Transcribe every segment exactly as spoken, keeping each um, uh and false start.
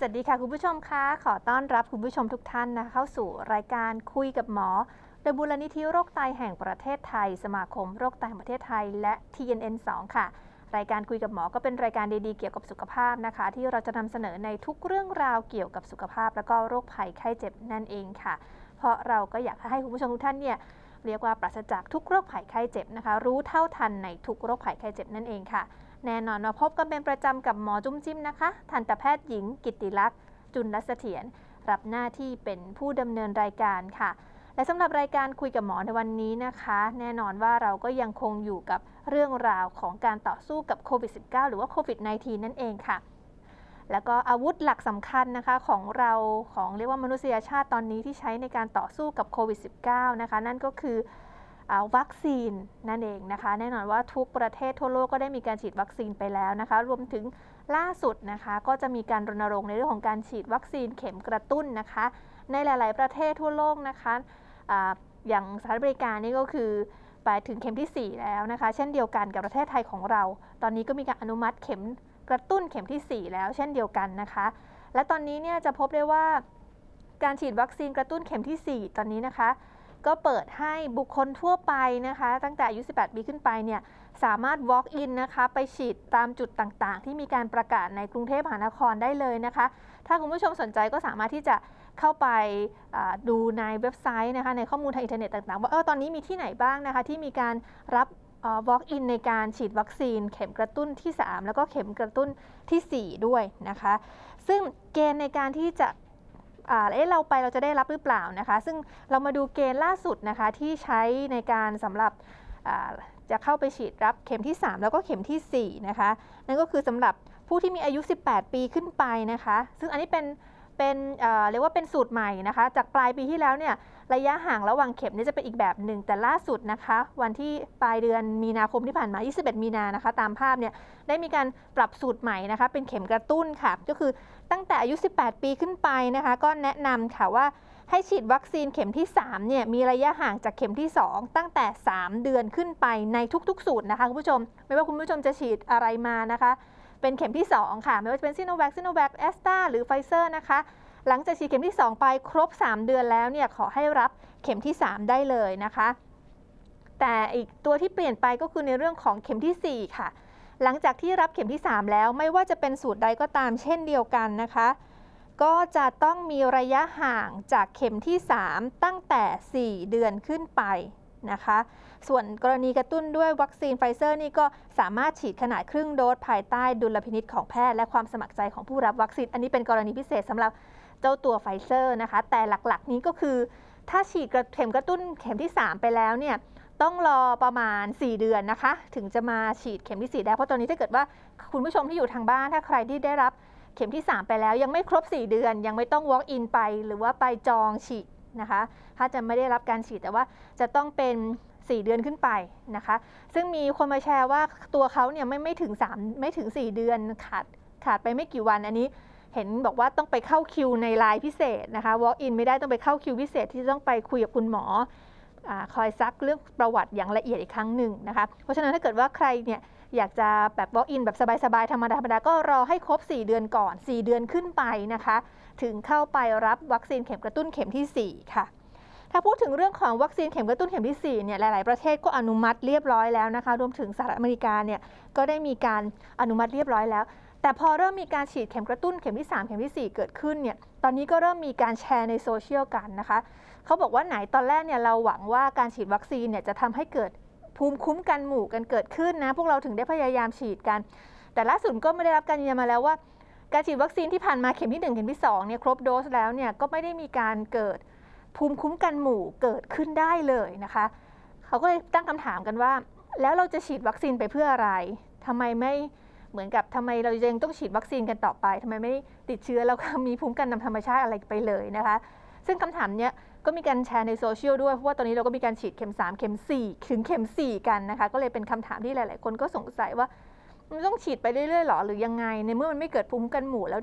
วัสดีค่ะคุณผู้ชมคะขอต้อนรับคุณผู้ชมทุกท่านนะเข้าสู่รายการคุยกับหมอโดยมูลนิธิโรคไตแห่งประเทศไทยสมาคมโรคไตแห่งประเทศไทยและ ที เอ็น เอ็น สอง ค่ะรายการคุยกับหมอก็เป็นรายการดีๆเกี่ยวกับสุขภาพนะคะที่เราจะนำเสนอในทุกเรื่องราวเกี่ยวกับสุขภาพแล้วก็โรคภัยไข้เจ็บนั่นเองค่ะเพราะเราก็อยากให้คุณผู้ชมทุกท่านเนี่ยเรียกว่าปราศจากทุกโรคภัยไข้เจ็บนะคะรู้เท่าทันในทุกโรคภัยไข้เจ็บนั่นเองค่ะแน่นอนมาพบกันเป็นประจำกับหมอจุ้มจิ้มนะคะทันตแพทย์หญิงกิตติลักษณ์จุลเสถียรรับหน้าที่เป็นผู้ดำเนินรายการค่ะและสำหรับรายการคุยกับหมอในวันนี้นะคะแน่นอนว่าเราก็ยังคงอยู่กับเรื่องราวของการต่อสู้กับโควิด สิบเก้า หรือว่าโควิด สิบเก้า นั่นเองค่ะแล้วก็อาวุธหลักสำคัญนะคะของเราของเรียกว่ามนุษยชาติตอนนี้ที่ใช้ในการต่อสู้กับโควิด สิบเก้า นะคะนั่นก็คือวัคซีนนั่นเองนะคะแน่นอนว่าทุกประเทศทั่วโลกก็ได้มีการฉีดวัคซีนไปแล้วนะคะรวมถึงล่าสุดนะคะก็จะมีการรณรงค์ในเรื่องของการฉีดวัคซีนเข็มกระตุ้นนะคะในหลายๆประเทศทั่วโลกนะคะ อ, อย่างสหรัฐอเมริกานี่ก็คือไปถึงเข็มที่สี่แล้วนะคะเช่นเดียวกันกับประเทศไทยของเราตอนนี้ก็มีการอนุมัติเข็มกระตุ้นเข็มที่สี่แล้วเช่นเดียวกันนะคะและตอนนี้เนี่ยจะพบได้ว่าการฉีดวัคซีนกระตุ้นเข็มที่สี่ตอนนี้นะคะก็เปิดให้บุคคลทั่วไปนะคะตั้งแต่อายุสิบแปดปีขึ้นไปเนี่ยสามารถ walk in นะคะไปฉีดตามจุดต่างๆที่มีการประกาศในกรุงเทพมหานครได้เลยนะคะถ้าคุณผู้ชมสนใจก็สามารถที่จะเข้าไปดูในเว็บไซต์นะคะในข้อมูลทางอินเทอร์เน็ตต่างๆว่าเออตอนนี้มีที่ไหนบ้างนะคะที่มีการรับ walk in ในการฉีดวัคซีนเข็มกระตุ้นที่สามแล้วก็เข็มกระตุ้นที่สี่ด้วยนะคะซึ่งเกณฑ์ในการที่จะเอ๊ะเราไปเราจะได้รับหรือเปล่านะคะซึ่งเรามาดูเกณฑ์ล่าสุดนะคะที่ใช้ในการสำหรับจะเข้าไปฉีดรับเข็มที่สามแล้วก็เข็มที่สี่นะคะนั่นก็คือสำหรับผู้ที่มีอายุสิบแปดปีขึ้นไปนะคะซึ่งอันนี้เป็นเป็นเอ่อเรียกว่าเป็นสูตรใหม่นะคะจากปลายปีที่แล้วเนี่ยระยะห่างระหว่างเข็มนี่จะเป็นอีกแบบหนึ่งแต่ล่าสุดนะคะวันที่ปลายเดือนมีนาคมที่ผ่านมายี่สิบเอ็ดมีนานะคะตามภาพเนี่ยได้มีการปรับสูตรใหม่นะคะเป็นเข็มกระตุ้นค่ะก็คือตั้งแต่อายุสิบแปดปีขึ้นไปนะคะก็แนะนำค่ะว่าให้ฉีดวัคซีนเข็มที่สามเนี่ยมีระยะห่างจากเข็มที่สองตั้งแต่สามเดือนขึ้นไปในทุกๆสูตรนะคะคุณผู้ชมไม่ว่าคุณผู้ชมจะฉีดอะไรมานะคะเป็นเข็มที่สองค่ะไม่ว่าจะเป็นซิโนแวคซิโนแวคแอสตราหรือไฟเซอร์นะคะหลังจากฉีดเข็มที่สองไปครบสามเดือนแล้วเนี่ยขอให้รับเข็มที่สามได้เลยนะคะแต่อีกตัวที่เปลี่ยนไปก็คือในเรื่องของเข็มที่สี่ค่ะหลังจากที่รับเข็มที่สามแล้วไม่ว่าจะเป็นสูตรใดก็ตามเช่นเดียวกันนะคะก็จะต้องมีระยะห่างจากเข็มที่สามตั้งแต่สี่เดือนขึ้นไปนะคะส่วนกรณีกระตุ้นด้วยวัคซีนไฟเซอร์นี่ก็สามารถฉีดขนาดครึ่งโดสภายใต้ดุลพินิจของแพทย์และความสมัครใจของผู้รับวัคซีนอันนี้เป็นกรณีพิเศษสำหรับเจ้าตัวไฟเซอร์นะคะแต่หลักๆนี้ก็คือถ้าฉีดเข็มกระตุ้นเข็มที่สามไปแล้วเนี่ยต้องรอประมาณสี่เดือนนะคะถึงจะมาฉีดเข็มที่สี่ได้เพราะตอนนี้ถ้าเกิดว่าคุณผู้ชมที่อยู่ทางบ้านถ้าใครที่ได้รับเข็มที่สามไปแล้วยังไม่ครบสี่เดือนยังไม่ต้อง walk in ไปหรือว่าไปจองฉีดนะคะถ้าจะไม่ได้รับการฉีดแต่ว่าจะต้องเป็นสี่เดือนขึ้นไปนะคะซึ่งมีคนมาแชร์ว่าตัวเขาเนี่ยไม่ไม่ถึงสามไม่ถึงสี่เดือนขาดขาดไปไม่กี่วันอันนี้เห็นบอกว่าต้องไปเข้าคิวในไลน์พิเศษนะคะ walk in ไม่ได้ต้องไปเข้าคิวพิเศษที่ต้องไปคุยกับคุณหมอคอยซักเรื่องประวัติอย่างละเอียดอีกครั้งหนึ่งนะคะเพราะฉะนั้นถ้าเกิดว่าใครเนี่ยอยากจะแบบ walk in แบบสบายๆธรรมดาธรรมดาก็รอให้ครบสี่เดือนก่อนสี่เดือนขึ้นไปนะคะถึงเข้าไปรับวัคซีนเข็มกระตุ้นเข็มที่สี่ค่ะถ้าพูดถึงเรื่องของวัคซีนเข็มกระตุ้นเข็มที่สี่เนี่ยหลายๆประเทศก็อนุมัติเรียบร้อยแล้วนะคะรวมถึงสหรัฐอเมริกาเนี่ยก็ได้มีการอนุมัติเรียบร้อยแล้วแต่พอเริ่มมีการฉีดเข็มกระตุ้นเข็มที่สามเข็มที่สี่เกิดขึ้นเนี่ยตอนนี้ก็เริ่มมีการแชร์ในโซเชียลกันนะคะเขาบอกว่าไหนตอนแรกเนี่ยเราหวังว่าการฉีดวัคซีนเนี่ยจะทำให้เกิดภูมิคุ้มกันหมู่กันเกิดขึ้นนะพวกเราถึงได้พยายามฉีดกันแต่ล่าสุดก็ไม่ได้รับการยืนยันมาแล้วว่าการฉีดวัคซีนที่ผ่านมาเข็มที่หนึ่งเข็มที่สองเนี่ยครบโดสแล้วเนี่ยก็ไม่ได้มีการเกิดภูมิคุ้มกันหมู่เกิดขึ้นได้เลยนะคะเขาก็เลยตั้งคำถามกันว่าแล้วเราจะฉีดวัคซีนไปเพื่ออะไรทำไมไม่เหมือนกับทำไมเรายังต้องฉีดวัคซีนกันต่อไปทำไมไม่ติดเชื้อแล้วก็มีภูมิคุ้มกันธรรมชาติอะไรไปเลยนะคะซึ่งคำถามเนี้ยก็มีการแชร์ในโซเชียลด้วยเพราะว่าตอนนี้เราก็มีการฉีดเข็มสามเข็มสี่ถึงเข็มสี่กันนะคะก็เลยเป็นคำถามที่หลายๆคนก็สงสัยว่ามันต้องฉีดไปเรื่อยๆหรอหรือยังไงในเมื่อมันไม่เกิดภูมิคุ้มกันหมู่แล้วเนี่ย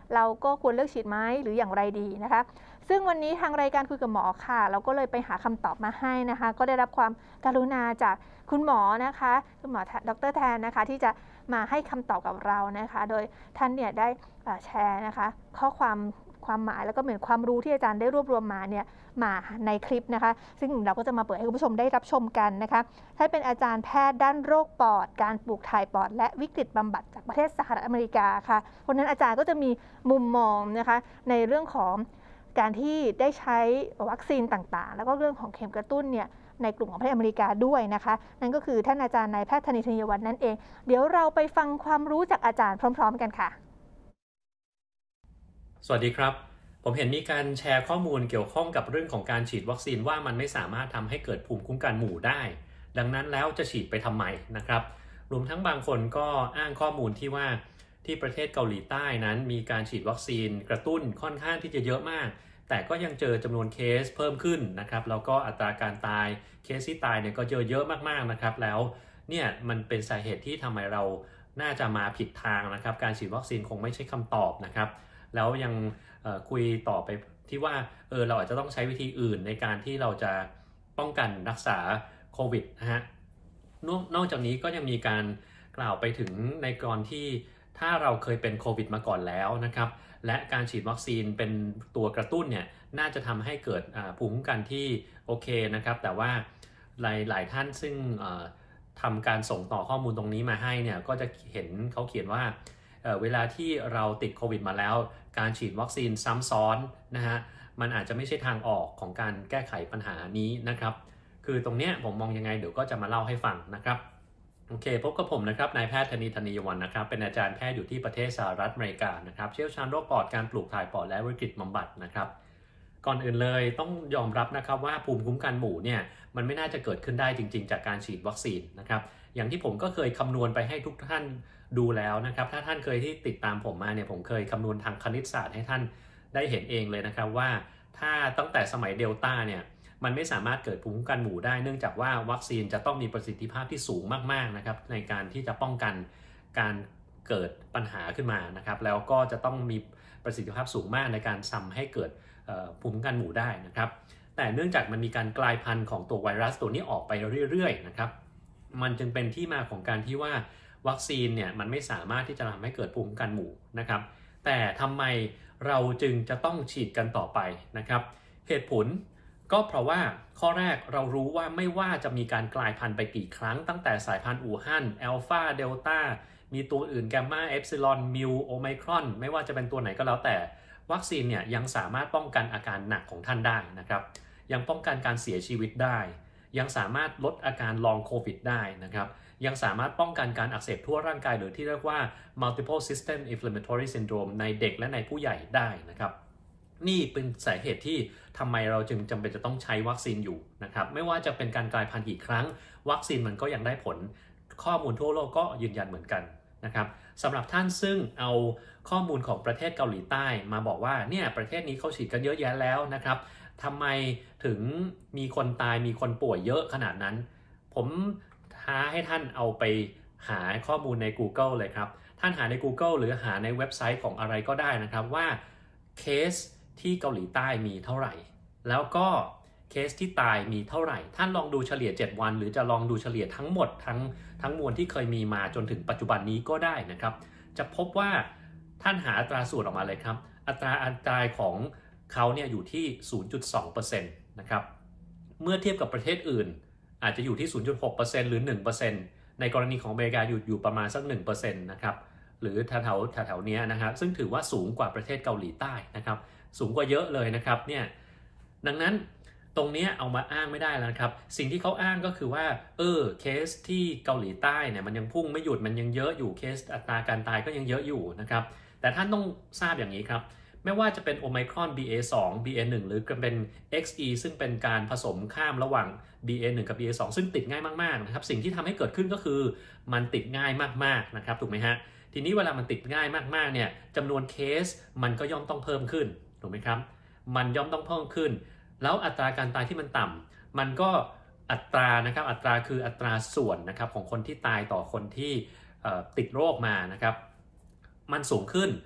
เราก็ควรเลือกฉีดไหมหรืออย่างไรดีนะคะซึ่งวันนี้ทางรายการคุยกับหมอค่ะเราก็เลยไปหาคำตอบมาให้นะคะก็ได้รับความกรุณาจากคุณหมอนะคะคุณหมอดร.แทนนะคะที่จะมาให้คำตอบกับเรานะคะโดยท่านเนี่ยได้แชร์นะคะข้อความความหมายแล้วก็เหมือนความรู้ที่อาจารย์ได้รวบรวมมาเนี่ยมาในคลิปนะคะซึ่งเราก็จะมาเปิดให้คุณผู้ชมได้รับชมกันนะคะท่านเป็นอาจารย์แพทย์ด้านโรคปอดการปลูกถ่ายปอดและวิกฤตบำบัดจากประเทศสหรัฐอเมริกาค่ะเพราะนั้นอาจารย์ก็จะมีมุมมองนะคะในเรื่องของการที่ได้ใช้วัคซีนต่างๆแล้วก็เรื่องของเข็มกระตุ้นเนี่ยในกลุ่มของประเทศอเมริกาด้วยนะคะนั่นก็คือท่านอาจารย์นายแพทย์ธนิธนิยวัฒน์นั่นเองเดี๋ยวเราไปฟังความรู้จากอาจารย์พร้อมๆกันค่ะสวัสดีครับผมเห็นมีการแชร์ข้อมูลเกี่ยวข้องกับเรื่องของการฉีดวัคซีนว่ามันไม่สามารถทำให้เกิดภูมิคุ้มกันหมู่ได้ดังนั้นแล้วจะฉีดไปทำไมนะครับรวมทั้งบางคนก็อ้างข้อมูลที่ว่าที่ประเทศเกาหลีใต้นั้นมีการฉีดวัคซีนกระตุ้นค่อนข้างที่จะเยอะมากแต่ก็ยังเจอจำนวนเคสเพิ่มขึ้นนะครับแล้วก็อัตราการตายเคสที่ตายเนี่ยก็เจอเยอะมากๆนะครับแล้วเนี่ยมันเป็นสาเหตุที่ทำไมเราน่าจะมาผิดทางนะครับการฉีดวัคซีนคงไม่ใช่คำตอบนะครับแล้วยังคุยต่อไปที่ว่าเออเราอาจจะต้องใช้วิธีอื่นในการที่เราจะป้องกันรักษาโควิดนะฮะนอกจากนี้ก็ยังมีการกล่าวไปถึงในกรณีที่ถ้าเราเคยเป็นโควิดมาก่อนแล้วนะครับและการฉีดวัคซีนเป็นตัวกระตุ้นเนี่ยน่าจะทำให้เกิดภูมิคุ้มกันที่โอเคนะครับแต่ว่าหลายหลายท่านซึ่งทำการส่งต่อข้อมูลตรงนี้มาให้เนี่ยก็จะเห็นเขาเขียนว่าเ, เวลาที่เราติดโควิดมาแล้วการฉีดวัคซีนซ้ำซ้อนนะฮะมันอาจจะไม่ใช่ทางออกของการแก้ไขปัญหานี้นะครับคือตรงเนี้ยผมมองยังไงเดี๋ยวก็จะมาเล่าให้ฟังนะครับโอเคพบกับผมนะครับนายแพทย์ธนิธนิยวัฒน์นะครับเป็นอาจารย์แพทย์อยู่ที่ประเทศสหรัฐอเมริกานะครับเชี่ยวชาญโรคปอดการปลูกถ่ายปอดและวิกฤตบำบัดนะครับก่อนอื่นเลยต้องยอมรับนะครับว่าภูมิคุ้มกันหมู่เนี่ยมันไม่น่าจะเกิดขึ้นได้จริงๆจากการฉีดวัคซีนนะครับอย่างที่ผมก็เคยคำนวณไปให้ทุกท่านดูแล้วนะครับถ้าท่านเคยที่ติดตามผมมาเนี่ยผมเคยคำนวณทางคณิตศาสตร์ให้ท่านได้เห็นเองเลยนะครับว่าถ้าตั้งแต่สมัยเดลต้าเนี่ยมันไม่สามารถเกิดภูมิคุ้มกันหมู่ได้เนื่องจากว่าวัคซีนจะต้องมีประสิทธิภาพที่สูงมากๆนะครับในการที่จะป้องกันการเกิดปัญหาขึ้นมานะครับแล้วก็จะต้องมีประสิทธิภาพสูงมากในการทำให้เกิดภูมิคุ้มกันหมู่ได้นะครับแต่เนื่องจากมันมีการกลายพันธุ์ของตัวไวรัสตัวนี้ออกไปเรื่อยๆนะครับมันจึงเป็นที่มาของการที่ว่าวัคซีนเนี่ยมันไม่สามารถที่จะทำให้เกิดภูมิคุ้มกันหมู่นะครับแต่ทำไมเราจึงจะต้องฉีดกันต่อไปนะครับเหตุผลก็เพราะว่าข้อแรกเรารู้ว่าไม่ว่าจะมีการกลายพันธุ์ไปกี่ครั้งตั้งแต่สายพันธุ์อู่ฮั่นอัลฟาเดลต้ามีตัวอื่นแกมมาเอฟซิลอนมิวโอไมครอนไม่ว่าจะเป็นตัวไหนก็แล้วแต่วัคซีนเนี่ยยังสามารถป้องกันอาการหนักของท่านได้นะครับยังป้องกันการเสียชีวิตได้ยังสามารถลดอาการลองโควิดได้นะครับยังสามารถป้องกันการอักเสบทั่วร่างกายหรือที่เรียกว่า multiple system inflammatory syndrome ในเด็กและในผู้ใหญ่ได้นะครับนี่เป็นสาเหตุที่ทำไมเราจึงจำเป็นจะต้องใช้วัคซีนอยู่นะครับไม่ว่าจะเป็นการกลายพันธุ์กี่ครั้งวัคซีนมันก็ยังได้ผลข้อมูลทั่วโลกก็ยืนยันเหมือนกันนะครับสำหรับท่านซึ่งเอาข้อมูลของประเทศเกาหลีใต้มาบอกว่าเนี่ยประเทศนี้เขาฉีดกันเยอะแยะแล้วนะครับทำไมถึงมีคนตายมีคนป่วยเยอะขนาดนั้นผมท้าให้ท่านเอาไปหาข้อมูลใน Google เลยครับท่านหาใน Google หรือหาในเว็บไซต์ของอะไรก็ได้นะครับว่าเคสที่เกาหลีใต้มีเท่าไหร่แล้วก็เคสที่ตายมีเท่าไหร่ท่านลองดูเฉลี่ยเจ็ดวันหรือจะลองดูเฉลี่ยทั้งหมดทั้งทั้งมวลที่เคยมีมาจนถึงปัจจุบันนี้ก็ได้นะครับจะพบว่าท่านหาอัตราส่วนออกมาเลยครับอัตราอัตราของเขาเนี่ยอยู่ที่ ศูนย์จุดสองเปอร์เซ็นต์ นะครับเมื่อเทียบกับประเทศอื่นอาจจะอยู่ที่ ศูนย์จุดหกเปอร์เซ็นต์ หรือ หนึ่งเปอร์เซ็นต์ ในกรณีของอเมริกาอยู่อยู่ประมาณสัก หนึ่งเปอร์เซ็นต์ นะครับหรือแถวๆแถวๆนี้นะครับซึ่งถือว่าสูงกว่าประเทศเกาหลีใต้นะครับสูงกว่าเยอะเลยนะครับเนี่ยดังนั้นตรงนี้เอามาอ้างไม่ได้แล้วนะครับสิ่งที่เขาอ้างก็คือว่าเออเคสที่เกาหลีใต้เนี่ยมันยังพุ่งไม่หยุดมันยังเยอะอยู่เคสอัตราการตายก็ยังเยอะอยู่นะครับแต่ท่านต้องทราบอย่างนี้ครับไม่ว่าจะเป็นโอไมครอน บี เอ สอง บี เอ หนึ่ง หรือเป็น เอ็กซ์ อี ซึ่งเป็นการผสมข้ามระหว่าง บี เอ หนึ่ง กับ บี เอ สอง ซึ่งติดง่ายมากๆนะครับสิ่งที่ทำให้เกิดขึ้นก็คือมันติดง่ายมากๆนะครับถูกไหมฮะทีนี้เวลามันติดง่ายมากๆเนี่ยจำนวนเคสมันก็ย่อมต้องเพิ่มขึ้นถูกไหมครับมันย่อมต้องเพิ่มขึ้นแล้วอัตราการตายที่มันต่ำมันก็อัตรานะครับอัตราคืออัตราส่วนนะครับของคนที่ตายต่อคนที่ติดโรคมานะครับมันสูงขึ้น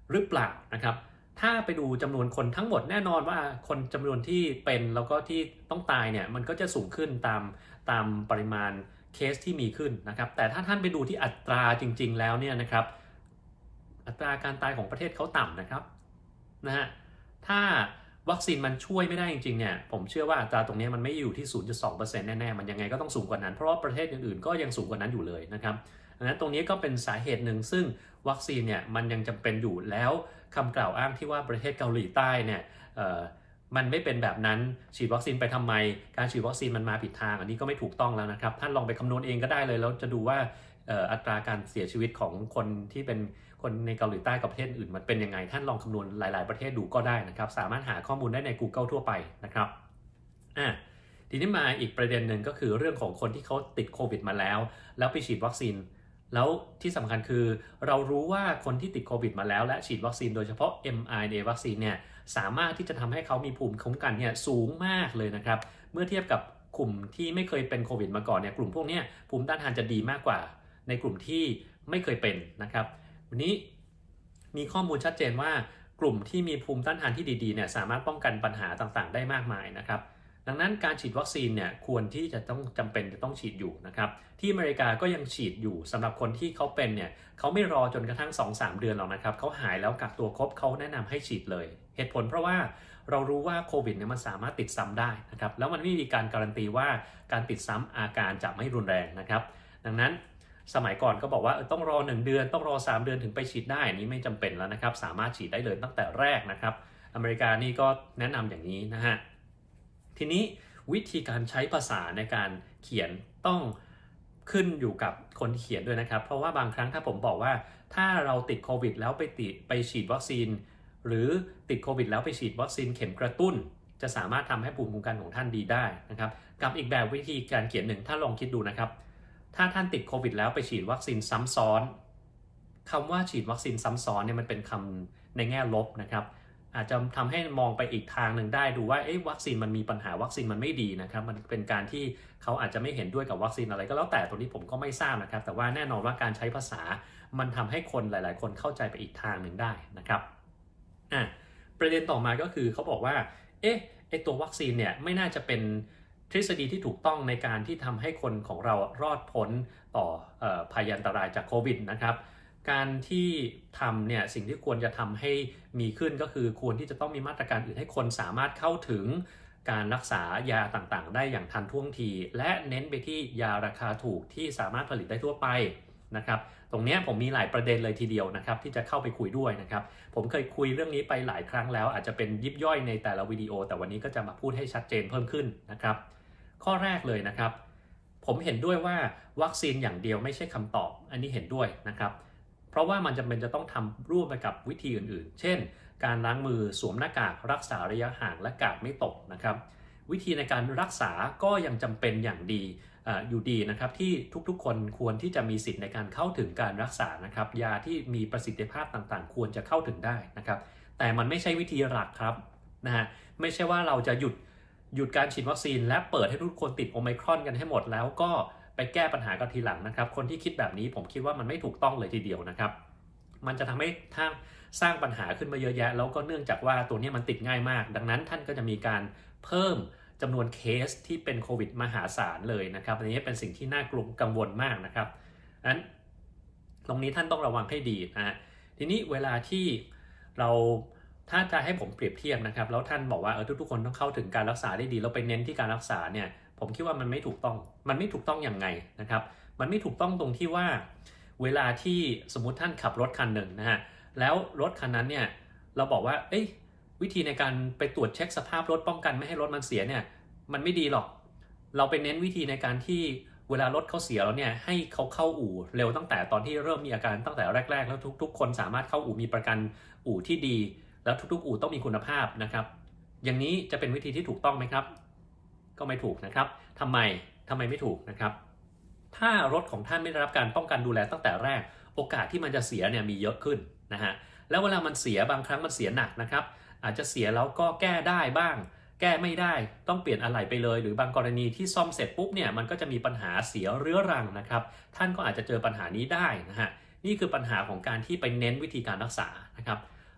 หรือเปล่านะครับถ้าไปดูจำนวนคนทั้งหมดแน่นอนว่าคนจำนวนที่เป็นแล้วก็ที่ต้องตายเนี่ยมันก็จะสูงขึ้นตามตามปริมาณเคสที่มีขึ้นนะครับแต่ถ้าท่านไปดูที่อัตราจริงๆแล้วเนี่ยนะครับอัตราการตายของประเทศเขาต่ำนะครับนะฮะถ้าวัคซีนมันช่วยไม่ได้จริงๆเนี่ยผมเชื่อว่าอัตราตรงนี้มันไม่อยู่ที่ ศูนย์จุดสองเปอร์เซ็นต์ แน่ๆมันยังไงก็ต้องสูงกว่านั้นเพราะว่าประเทศอื่นๆก็ยังสูงกว่านั้นอยู่เลยนะครับดังนั้นตรงนี้ก็เป็นสาเหตุหนึ่งซึ่งวัคซีนเนี่ยมันยังจำเป็นอยู่แล้วคำกล่าวอ้างที่ว่าประเทศเกาหลีใต้เนี่ยมันไม่เป็นแบบนั้นฉีดวัคซีนไปทำไมการฉีดวัคซีนมันมาผิดทางอันนี้ก็ไม่ถูกต้องแล้วนะครับท่านลองไปคำนวณเองก็ได้เลยแล้วจะดูว่าอัตราการเสียชีวิตของคนที่เป็นคนในเกาหลีใต้กับประเทศอื่นมันเป็นยังไงท่านลองคำนวณหลายๆประเทศดูก็ได้นะครับสามารถหาข้อมูลได้ใน Google ทั่วไปนะครับอ่ะทีนี้มาอีกประเด็นหนึ่งก็คือเรื่องของคนที่เขาติดโควิดมาแล้วแล้วไปฉีดวัคซีนแล้วที่สำคัญคือเรารู้ว่าคนที่ติดโควิดมาแล้วและฉีดวัคซีนโดยเฉพาะ เอ็ม อาร์ เอ็น เอ วัคซีนเนี่ยสามารถที่จะทำให้เขามีภูมิคุ้มกันเนี่ยสูงมากเลยนะครับเมื่อเทียบกับกลุ่มที่ไม่เคยเป็นโควิดมาก่อนเนี่ยกลุ่มพวกนี้ภูมิต้านทานจะดีมากกว่าในกลุ่มที่ไม่เคยเป็นนะครับวันนี้มีข้อมูลชัดเจนว่ากลุ่มที่มีภูมิต้านทานที่ดีๆเนี่ยสามารถป้องกันปัญหาต่างๆได้มากมายนะครับดังนั้นการฉีดวัคซีนเนี่ยควรที่จะต้องจำเป็นจะต้องฉีดอยู่นะครับที่อเมริกาก็ยังฉีดอยู่สำหรับคนที่เขาเป็นเนี่ยเขาไม่รอจนกระทั่ง สองถึงสาม เดือนหรอกนะครับเขาหายแล้วกักตัวครบเขาแนะนำให้ฉีดเลยเหตุผลเพราะว่าเรารู้ว่าโควิดเนี่ยมันสามารถติดซ้ำได้นะครับแล้วมันไม่มีการการันตีว่าการติดซ้ำอาการจะไม่รุนแรงนะครับดังนั้นสมัยก่อนก็บอกว่าต้องรอหนึ่งเดือนต้องรอสามเดือนถึงไปฉีดได้อันนี้ไม่จำเป็นแล้วนะครับสามารถฉีดได้เลยตั้งแต่แรกนะครับอเมริกานี่ก็แนะนำอย่างนี้นะฮะทีนี้วิธีการใช้ภาษาในการเขียนต้องขึ้นอยู่กับคนเขียนด้วยนะครับเพราะว่าบางครั้งถ้าผมบอกว่าถ้าเราติดโควิดแล้วไปติดไปฉีดวัคซีนหรือติดโควิดแล้วไปฉีดวัคซีนเข็มกระตุ้นจะสามารถทำให้ภูมิคุ้มกันของท่านดีได้นะครับกับอีกแบบวิธีการเขียนหนึ่งถ้าลองคิดดูนะครับถ้าท่านติดโควิดแล้วไปฉีดวัคซีนซ้ำซ้อนคำว่าฉีดวัคซีนซ้ำซ้อนเนี่ยมันเป็นคำในแง่ลบนะครับอาจจะทำให้มองไปอีกทางหนึ่งได้ดูว่าเอ๊ะวัคซีนมันมีปัญหาวัคซีนมันไม่ดีนะครับมันเป็นการที่เขาอาจจะไม่เห็นด้วยกับวัคซีนอะไรก็แล้วแต่ตัวนี้ผมก็ไม่ทราบนะครับแต่ว่าแน่นอนว่าการใช้ภาษามันทำให้คนหลายๆคนเข้าใจไปอีกทางหนึ่งได้นะครับอ่ะประเด็นต่อมาก็คือเขาบอกว่าเอ๊ะไอตัววัคซีนเนี่ยไม่น่าจะเป็นทฤษฎีที่ถูกต้องในการที่ทำให้คนของเรารอดพ้นต่อเอ่อภัยอันตรายจากโควิดนะครับการที่ทำเนี่ยสิ่งที่ควรจะทำให้มีขึ้นก็คือควรที่จะต้องมีมาตรการอื่นให้คนสามารถเข้าถึงการรักษายาต่างๆได้อย่างทันท่วงทีและเน้นไปที่ยาราคาถูกที่สามารถผลิตได้ทั่วไปนะครับตรงนี้ผมมีหลายประเด็นเลยทีเดียวนะครับที่จะเข้าไปคุยด้วยนะครับผมเคยคุยเรื่องนี้ไปหลายครั้งแล้วอาจจะเป็นยิบย่อยในแต่ละวิดีโอแต่วันนี้ก็จะมาพูดให้ชัดเจนเพิ่มขึ้นนะครับข้อแรกเลยนะครับผมเห็นด้วยว่าวัคซีนอย่างเดียวไม่ใช่คำตอบอันนี้เห็นด้วยนะครับเพราะว่ามันจำเป็นจะต้องทำร่วมไปกับวิธีอื่นๆเช่นการล้างมือสวมหน้ากากรักษาระยะห่างและกาดไม่ตกนะครับวิธีในการรักษาก็ยังจำเป็นอย่างดีออยู่ดีนะครับที่ทุกๆคนควรที่จะมีสิทธิ์ในการเข้าถึงการรักษานะครับยาที่มีประสิทธิภาพต่างๆควรจะเข้าถึงได้นะครับแต่มันไม่ใช่วิธีหลักครับนะฮะไม่ใช่ว่าเราจะหยุดหยุดการฉีดวัคซีนและเปิดให้ทุกคนติดโอไมครอนกันให้หมดแล้วก็ไปแก้ปัญหากันทีหลังนะครับคนที่คิดแบบนี้ผมคิดว่ามันไม่ถูกต้องเลยทีเดียวนะครับมันจะทำให้ท่านสร้างปัญหาขึ้นมาเยอะแยะแล้วก็เนื่องจากว่าตัวนี้มันติดง่ายมากดังนั้นท่านก็จะมีการเพิ่มจำนวนเคสที่เป็นโควิดมหาศาลเลยนะครับอันนี้เป็นสิ่งที่น่ากลัวกังวลมากนะครับนั้นตรงนี้ท่านต้องระวังให้ดีนะทีนี้เวลาที่เราถ้าจะให้ผมเปรียบเทียบนะครับแล้วท่านบอกว่าเออทุกๆคนต้องเข้าถึงการรักษาได้ดีแล้วไปเน้นที่การรักษาเนี่ยผมคิดว่ามันไม่ถูกต้องมันไม่ถูกต้องอย่างไงนะครับมันไม่ถูกต้องตรงที่ว่าเวลาที่สมมุติท่านขับรถคันหนึ่งนะฮะแล้วรถคันนั้นเนี่ยเราบอกว่าเอ้ยวิธีในการไปตรวจเช็คสภาพรถป้องกันไม่ให้รถมันเสียเนี่ยมันไม่ดีหรอกเราไปเน้นวิธีในการที่เวลารถเขาเสียแล้วเนี่ยให้เขาเข้าอู่เร็วตั้งแต่ตอนที่เริ่มมีอาการตั้งแต่แรกๆแล้วทุกๆคนสามารถเข้าอู่มีประกันอู่ที่ดีแล้วทุกๆอู่ต้องมีคุณภาพนะครับอย่างนี้จะเป็นวิธีที่ถูกต้องไหมครับก็ไม่ถูกนะครับทำไมทำไมไม่ถูกนะครับถ้ารถของท่านไม่ได้รับการป้องกันดูแลตั้งแต่แรกโอกาสที่มันจะเสียเนี่ยมีเยอะขึ้นนะฮะแล้วเวลามันเสียบางครั้งมันเสียหนักนะครับอาจจะเสียแล้วก็แก้ได้บ้างแก้ไม่ได้ต้องเปลี่ยนอะไหล่ไปเลยหรือบางกรณีที่ซ่อมเสร็จปุ๊บเนี่ยมันก็จะมีปัญหาเสียเรื้อรังนะครับท่านก็อาจจะเจอปัญหานี้ได้นะฮะนี่คือปัญหาของการที่ไปเน้นวิธีการรักษานะครับ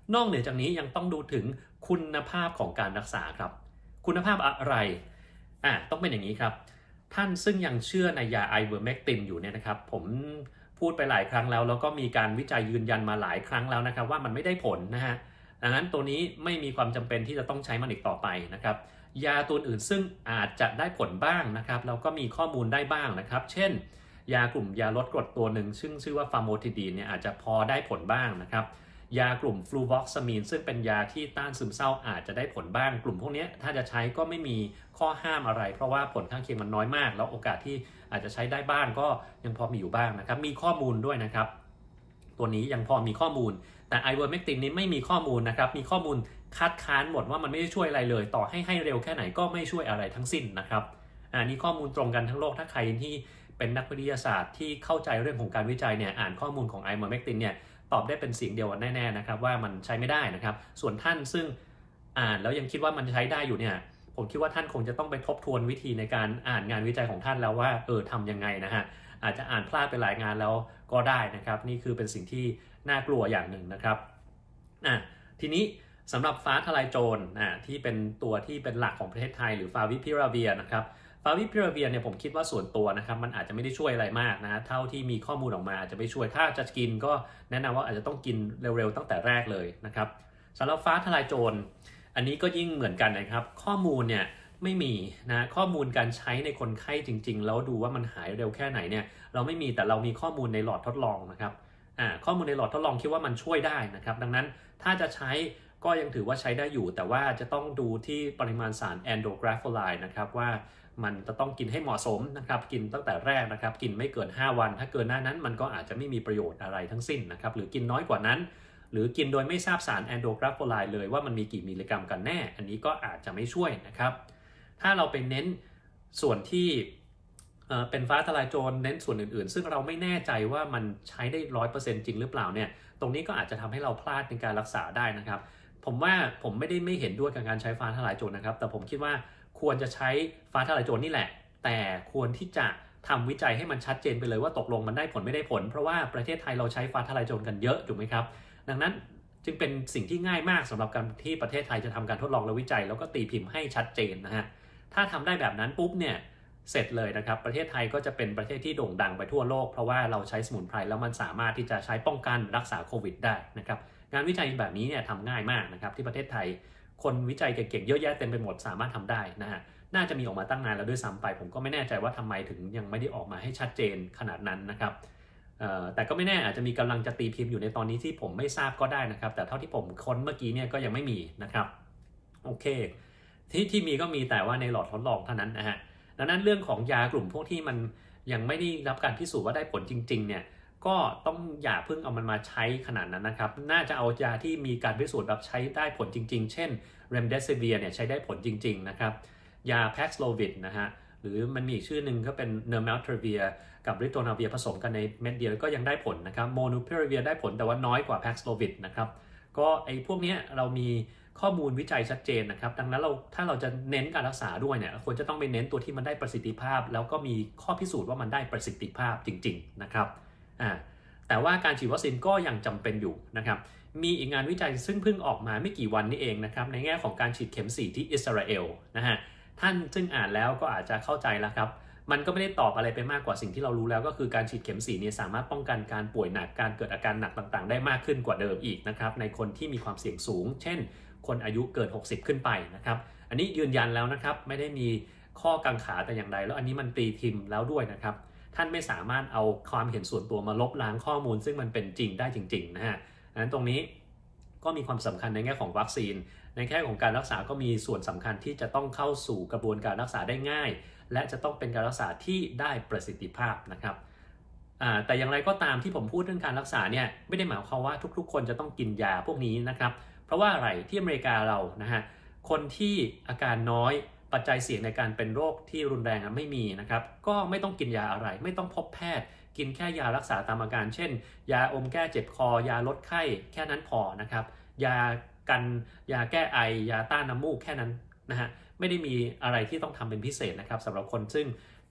นอกเหนือจากนี้ยังต้องดูถึงคุณภาพของการรักษาครับคุณภาพอะไรอ่ะต้องเป็นอย่างนี้ครับท่านซึ่งยังเชื่อในยาไอเวอร์เมกตินอยู่เนี่ยนะครับผมพูดไปหลายครั้งแล้วแล้วก็มีการวิจัยยืนยันมาหลายครั้งแล้วนะครับว่ามันไม่ได้ผลนะฮะดังนั้นตัวนี้ไม่มีความจำเป็นที่จะต้องใช้มันอีกต่อไปนะครับยาตัวอื่นซึ่งอาจจะได้ผลบ้างนะครับแล้วก็มีข้อมูลได้บ้างนะครับเช่นยากลุ่มยาลดกรดตัวหนึ่งซึ่งชื่อว่าฟาร์โมทิดีนเนี่ยอาจจะพอได้ผลบ้างนะครับยากลุ่มฟลูวอกซามีนซึ่งเป็นยาที่ต้านซึมเศร้าอาจจะได้ผลบ้างกลุ่มพวกนี้ถ้าจะใช้ก็ไม่มีข้อห้ามอะไรเพราะว่าผลข้างเคียงมันน้อยมากแล้วโอกาสที่อาจจะใช้ได้บ้างก็ยังพอมีอยู่บ้างนะครับมีข้อมูลด้วยนะครับตัวนี้ยังพอมีข้อมูลแต่ไอเวอร์เมกตินนี้ไม่มีข้อมูลนะครับมีข้อมูลคัดค้านหมดว่ามันไม่ได้ช่วยอะไรเลยต่อให้ให้เร็วแค่ไหนก็ไม่ช่วยอะไรทั้งสิ้นนะครับอันนี้ข้อมูลตรงกันทั้งโลกถ้าใครที่เป็นนักวิทยาศาสตร์ที่เข้าใจเรื่องของการวิจัยเนี่ยอ่านข้อมูลของไอเวอร์เมกตินเนี่ยตอบได้เป็นเสียงเดียวกันแน่ๆนะครับว่ามันใช้ไม่ได้นะครับส่วนท่านซึ่งอ่านแล้วยังคิดว่ามันใช้ได้อยู่เนี่ยผมคิดว่าท่านคงจะต้องไปทบทวนวิธีในการอ่านงานวิจัยของท่านแล้วว่าเออทำยังไงนะฮะอาจจะอ่านพลาดไปหลายงานแล้วก็ได้นะครับนี่คือเป็นสิ่งที่น่ากลัวอย่างหนึ่งนะครับอ่ะทีนี้สำหรับฟ้าทลายโจรอ่ะที่เป็นตัวที่เป็นหลักของประเทศไทยหรือฟาวิพิราเวียนะครับฟาวิพิราเวียเนี่ยผมคิดว่าส่วนตัวนะครับมันอาจจะไม่ได้ช่วยอะไรมากนะเท่าที่มีข้อมูลออกมาอาจจะไม่ช่วยถ้าจะกินก็แนะนำว่าอาจจะต้องกินเร็วๆตั้งแต่แรกเลยนะครับสำหรับฟ้าทลายโจรอันนี้ก็ยิ่งเหมือนกันนะครับข้อมูลเนี่ยไม่มีนะข้อมูลการใช้ในคนไข้จริงๆแล้วดูว่ามันหายเร็วแค่ไหนเนี่ยเราไม่มีแต่เรามีข้อมูลในหลอดทดลองนะครับอ่าข้อมูลในหลอดทดลองคิดว่ามันช่วยได้นะครับดังนั้นถ้าจะใช้ก็ยังถือว่าใช้ได้อยู่แต่ว่าจะต้องดูที่ปริมาณสารแอนโดรกราโฟไลน์นะครับว่ามันจะต้องกินให้เหมาะสมนะครับกินตั้งแต่แรกนะครับกินไม่เกินห้าวันถ้าเกินหน้านั้นมันก็อาจจะไม่มีประโยชน์อะไรทั้งสิ้นนะครับหรือกินน้อยกว่านั้นหรือกินโดยไม่ทราบสารแอนโดรกราโฟไลน์เลยว่ามันมีกี่มิลลิกรัมกันแน่อันนี้ก็อาจจะไม่ช่วยนะครับถ้าเราไปเน้นส่วนที่เอ่อเป็นฟ้าทลายโจรเน้นส่วนอื่นๆซึ่งเราไม่แน่ใจว่ามันใช้ได้ ร้อยเปอร์เซ็นต์ จริงหรือเปล่าเนี่ยตรงนี้ก็อาจจะทำให้เราพลาดในการรักษาได้นะครับผมว่าผมไม่ได้ไม่เห็นด้วยกับการใช้ฟ้าทลายโจรนะครับแต่ผมคิดว่าควรจะใช้ฟ้าทลายโจรนี่แหละแต่ควรที่จะทำวิจัยให้มันชัดเจนไปเลยว่าตกลงมันได้ผลไม่ได้ผลเพราะว่าประเทศไทยเราใช้ฟ้าทลายโจรกันเยอะถูกไหมครับดังนั้นจึงเป็นสิ่งที่ง่ายมากสำหรับการที่ประเทศไทยจะทำการทดลองและวิจัยแล้วก็ตีพิมพ์ให้ชัดเจนนะฮะถ้าทำได้แบบนั้นปุ๊บเนี่ยเสร็จเลยนะครับประเทศไทยก็จะเป็นประเทศที่โด่งดังไปทั่วโลกเพราะว่าเราใช้สมุนไพรแล้วมันสามารถที่จะใช้ป้องกันรักษาโควิดได้นะครับงานวิจัยแบบนี้เนี่ยทำง่ายมากนะครับที่ประเทศไทยคนวิจัยเก่งๆเยอะแยะเต็มไปหมดสามารถทำได้นะฮะน่าจะมีออกมาตั้งนานแล้วด้วยซ้ำไปผมก็ไม่แน่ใจว่าทำไมถึงยังไม่ได้ออกมาให้ชัดเจนขนาดนั้นนะครับแต่ก็ไม่แน่อาจจะมีกำลังจะตีพิมพ์อยู่ในตอนนี้ที่ผมไม่ทราบก็ได้นะครับแต่เท่าที่ผมค้นเมื่อกี้เนี่ยก็ยังไม่มีนะครับโอเคที่ที่มีก็มีแต่ว่าในหลอดทดลองเท่านั้นนะฮะดังนั้นเรื่องของยากลุ่มพวกที่มันยังไม่ได้รับการพิสูจน์ว่าได้ผลจริงๆเนี่ยก็ต้องอย่าเพิ่งเอามันมาใช้ขนาดนั้นนะครับน่าจะเอายาที่มีการพิสูจน์แบบใช้ได้ผลจริงๆเช่น Remdesivir เนี่ยใช้ได้ผลจริงๆนะครับยา Paxlovid นะฮะหรือมันมีอีกชื่อหนึ่งก็เป็น Nirmatrelvir กับ Ritonavir ผสมกันในเม็ดเดียวก็ยังได้ผลนะครับ Molnupiravir ได้ผลแต่ว่าน้อยกว่า Paxlovid นะครับก็ไอ้พวกนี้เรามีข้อมูลวิจัยชัดเจนนะครับดังนั้นเราถ้าเราจะเน้นการรักษาด้วยเนี่ยควรจะต้องไปเน้นตัวที่มันได้ประสิทธิภาพแล้วก็มีข้อพิสูจน์ว่ามันได้ประสิทธิภาพจริงๆนะครับอ่าแต่ว่าการฉีดวัคซีนก็ยังจำเป็นอยู่นะครับมีอีกงานวิจัยซึ่งเพิ่งออกมาไม่กี่วันนี้เองนะครับในแง่ของการฉีดเข็มสี่ที่อิสราเอลนะฮะท่านซึ่งอ่านแล้วก็อาจจะเข้าใจแล้วครับมันก็ไม่ได้ตอบอะไรไปมากกว่าสิ่งที่เรารู้แล้วก็คือการฉีดเข็มสี่เนี่ยสามารถป้องกันการป่วยหนักการเกิดอาการหนักต่างๆได้มากขึ้นกว่าเดิมอีกนะครับในคนที่มีความเสี่ยงสูงเช่นคนอายุเกินหกสิบขึ้นไปนะครับอันนี้ยืนยันแล้วนะครับไม่ได้มีข้อกังขาแต่อย่างใดแล้วอันนี้มันตีพิมพ์แล้วด้วยนะครับท่านไม่สามารถเอาความเห็นส่วนตัวมาลบล้างข้อมูลซึ่งมันเป็นจริงได้จริงๆนะฮะดังนั้นตรงนี้ก็มีความสำคัญในแง่ของวัคซีนในแง่ของการรักษาก็มีส่วนสำคัญที่จะต้องเข้าสู่กระบวนการรักษาได้ง่ายและจะต้องเป็นการรักษาที่ได้ประสิทธิภาพนะครับแต่อย่างไรก็ตามที่ผมพูดเรื่องการรักษาเนี่ยไม่ได้หมายความว่าทุกๆคนจะต้องกินยาพวกนี้นะครับเพราะว่าอะไรที่อเมริกาเรานะฮะคนที่อาการน้อยปัจจัยเสี่ยงในการเป็นโรคที่รุนแรงไม่มีนะครับก็ไม่ต้องกินยาอะไรไม่ต้องพบแพทย์กินแค่ยารักษาตามอาการเช่นยาอมแก้เจ็บคอยาลดไข้แค่นั้นพอนะครับยากันยาแก้ไอยาต้านน้ำมูกแค่นั้นนะฮะไม่ได้มีอะไรที่ต้องทำเป็นพิเศษนะครับสำหรับคนซึ่ง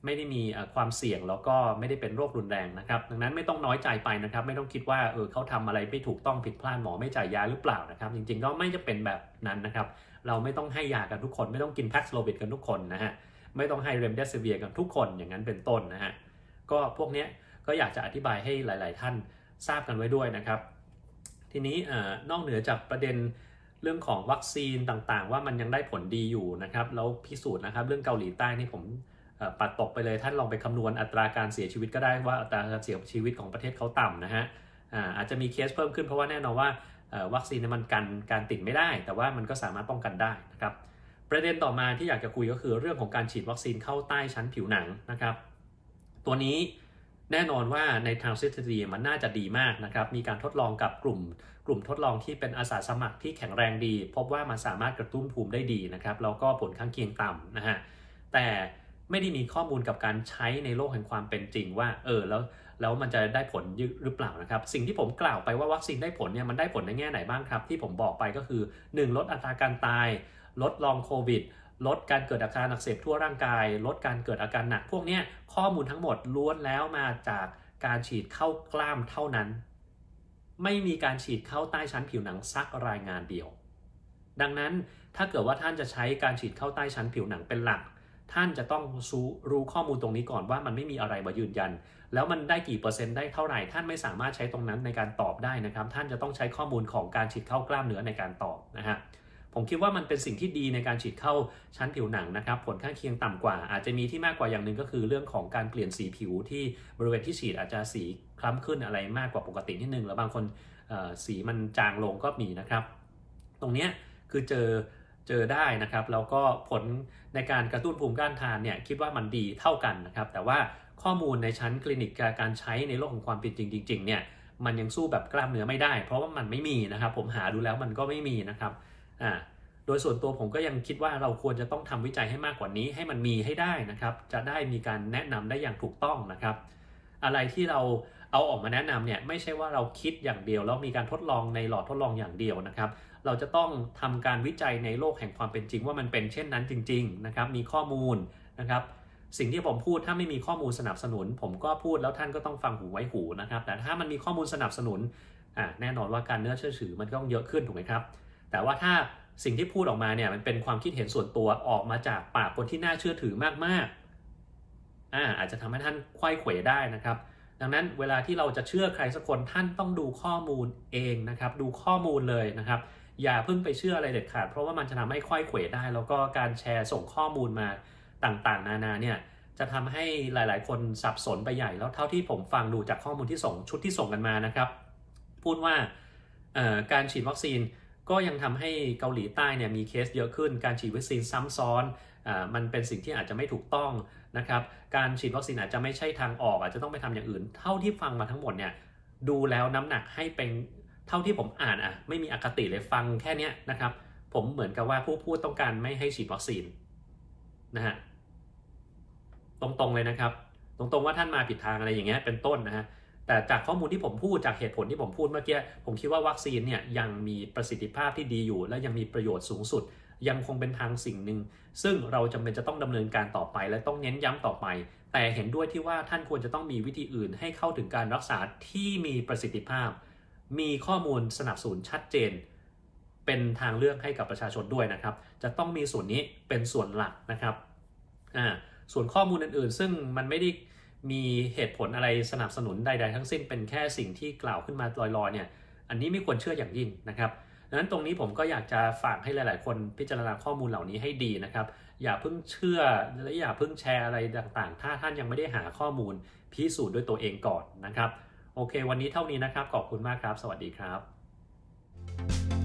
ไม่ได้มีความเสี่ยงแล้วก็ไม่ได้เป็นโรครุนแรงนะครับดังนั้นไม่ต้องน้อยใจไปนะครับไม่ต้องคิดว่าเออเขาทำอะไรไม่ถูกต้องผิดพลาดหมอไม่จ่ายยาหรือเปล่านะครับจริงๆก็ไม่จะเป็นแบบนั้นนะครับเราไม่ต้องให้ยากันทุกคนไม่ต้องกินแพ็กโซโลวิดกันทุกคนนะฮะไม่ต้องให้เรมเดซิเวียกันทุกคนอย่างนั้นเป็นต้นนะฮะก็พวกนี้ก็อยากจะอธิบายให้หลายๆท่านทราบกันไว้ด้วยนะครับทีนี้นอกเหนือจากประเด็นเรื่องของวัคซีนต่างๆว่ามันยังได้ผลดีอยู่นะครับแล้วพิสูจน์นะครับเรื่องเกาหลีใต้นี่ผมปัดตกไปเลยท่านลองไปคำนวณอัตราการเสียชีวิตก็ได้ว่าอัตราการเสียชีวิตของประเทศเขาต่ำนะฮะ อา, อาจจะมีเคสเพิ่มขึ้นเพราะว่าแน่นอนว่าวัคซีนมันกันการติดไม่ได้แต่ว่ามันก็สามารถป้องกันได้นะครับประเด็นต่อมาที่อยากจะคุยก็คือเรื่องของการฉีดวัคซีนเข้าใต้ชั้นผิวหนังนะครับตัวนี้แน่นอนว่าในทางทฤษฎีมันน่าจะดีมากนะครับมีการทดลองกับกลุ่มกลุ่มทดลองที่เป็นอาสาสมัครที่แข็งแรงดีพบว่ามันสามารถกระตุ้นภูมิได้ดีนะครับแล้วก็ผลข้างเคียงต่ำนะฮะแต่ไม่ได้มีข้อมูลกับการใช้ในโลกแห่งความเป็นจริงว่าเออแล้วแล้วมันจะได้ผลหรือเปล่านะครับสิ่งที่ผมกล่าวไปว่าวัคซีนได้ผลเนี่ยมันได้ผลในแง่ไหนบ้างครับที่ผมบอกไปก็คือหนึ่งลดอัตราการตายลดลองโควิดลดการเกิดอาการอักเสบทั่วร่างกายลดการเกิดอาการหนักพวกนี้ข้อมูลทั้งหมดล้วนแล้วมาจากการฉีดเข้ากล้ามเท่านั้นไม่มีการฉีดเข้าใต้ชั้นผิวหนังสักรายงานเดียวดังนั้นถ้าเกิดว่าท่านจะใช้การฉีดเข้าใต้ชั้นผิวหนังเป็นหลักท่านจะต้องรู้ข้อมูลตรงนี้ก่อนว่ามันไม่มีอะไรมายืนยันแล้วมันได้กี่เปอร์เซ็นต์ได้เท่าไหร่ท่านไม่สามารถใช้ตรงนั้นในการตอบได้นะครับท่านจะต้องใช้ข้อมูลของการฉีดเข้ากล้ามเนื้อในการตอบนะฮะผมคิดว่ามันเป็นสิ่งที่ดีในการฉีดเข้าชั้นผิวหนังนะครับผลข้างเคียงต่ำกว่าอาจจะมีที่มากกว่าอย่างหนึ่งก็คือเรื่องของการเปลี่ยนสีผิวที่บริเวณที่ฉีดอาจจะสีคล้ำขึ้นอะไรมากกว่าปกตินิดนึงแล้วบางคนสีมันจางลงก็มีนะครับตรงนี้คือเจอเจอได้นะครับแล้วก็ผลในการกระตุ้นภูมิต้านทานเนี่ยคิดว่ามันดีเท่ากันนะครับแต่ว่าข้อมูลในชั้นคลินิกการใช้ในโลกของความเป็นจริงจริงๆเนี่ยมันยังสู้แบบกล้ามเนื้อไม่ได้เพราะว่ามันไม่มีนะครับผมหาดูแล้วมันก็ไม่มีนะครับอ่าโดยส่วนตัวผมก็ยังคิดว่าเราควรจะต้องทำวิจัยให้มากกว่านี้ให้มันมีให้ได้นะครับจะได้มีการแนะนำได้อย่างถูกต้องนะครับอะไรที่เราเอาออกมาแนะนำเนี่ยไม่ใช่ว่าเราคิดอย่างเดียวแล้วมีการทดลองในหลอดทดลองอย่างเดียวนะครับเราจะต้องทำการวิจัยในโลกแห่งความเป็นจริงว่ามันเป็นเช่นนั้นจริงๆนะครับมีข้อมูลนะครับสิ่งที่ผมพูดถ้าไม่มีข้อมูลสนับสนุนผมก็พูดแล้วท่านก็ต้องฟังหูไว้หูนะครับแต่ถ้ามันมีข้อมูลสนับสนุนอ่าแน่นอนว่าการเนื้อเชื่อถือมันต้องเยอะขึ้นถูกไหมครับแต่ว่าถ้าสิ่งที่พูดออกมาเนี่ยมันเป็นความคิดเห็นส่วนตัวออกมาจากปากคนที่น่าเชื่อถือมากๆอ่าอาจจะทำให้ท่านไขว้เขวได้นะครับดังนั้นเวลาที่เราจะเชื่อใครสักคนท่านต้องดูข้อมูลเองนะครับดูข้อมูลเลยนะครับอย่าเพิ่งไปเชื่ออะไรเด็ดขาดเพราะว่ามันจะทำให้ไขว้เขวได้แล้วก็การแชร์ส่งข้อมูลมาต่างๆนานาเนี่ยจะทำให้หลายๆคนสับสนไปใหญ่แล้วเท่าที่ผมฟังดูจากข้อมูลที่ส่งชุดที่ส่งกันมานะครับพูดว่าการฉีดวัคซีนก็ยังทำให้เกาหลีใต้เนี่ยมีเคสเยอะขึ้นการฉีดวัคซีนซ้ำซ้อนมันเป็นสิ่งที่อาจจะไม่ถูกต้องนะครับการฉีดวัคซีนอาจจะไม่ใช่ทางออกอาจจะต้องไปทำอย่างอื่นเท่าที่ฟังมาทั้งหมดเนี่ยดูแล้วน้ำหนักให้เป็นเท่าที่ผมอ่านอ่ะไม่มีอคติเลยฟังแค่นี้นะครับผมเหมือนกับว่าผู้พูดต้องการไม่ให้ฉีดวัคซีนนะฮะตรงๆเลยนะครับตรงๆว่าท่านมาผิดทางอะไรอย่างเงี้ยเป็นต้นนะฮะแต่จากข้อมูลที่ผมพูดจากเหตุผลที่ผมพูดเมื่อกี้ผมคิดว่าวัคซีนเนี่ยยังมีประสิทธิภาพที่ดีอยู่และยังมีประโยชน์สูงสุดยังคงเป็นทางสิ่งหนึ่งซึ่งเราจำเป็นจะต้องดำเนินการต่อไปและต้องเน้นย้ำต่อไปแต่เห็นด้วยที่ว่าท่านควรจะต้องมีวิธีอื่นให้เข้าถึงการรักษาที่มีประสิทธิภาพมีข้อมูลสนับสนุนชัดเจนเป็นทางเลือกให้กับประชาชนด้วยนะครับจะต้องมีส่วนนี้เป็นส่วนหลักนะครับอ่าส่วนข้อมูลอื่นๆซึ่งมันไม่ได้มีเหตุผลอะไรสนับสนุนใดๆทั้งสิ้นเป็นแค่สิ่งที่กล่าวขึ้นมาลอยๆเนี่ยอันนี้ไม่ควรเชื่ออย่างยิ่งนะครับดังนั้นตรงนี้ผมก็อยากจะฝากให้หลายๆคนพิจารณาข้อมูลเหล่านี้ให้ดีนะครับอย่าเพิ่งเชื่อและอย่าเพิ่งแชร์อะไรต่างๆถ้าท่านยังไม่ได้หาข้อมูลพิสูจน์ด้วยตัวเองก่อนนะครับโอเควันนี้เท่านี้นะครับขอบคุณมากครับสวัสดีครับ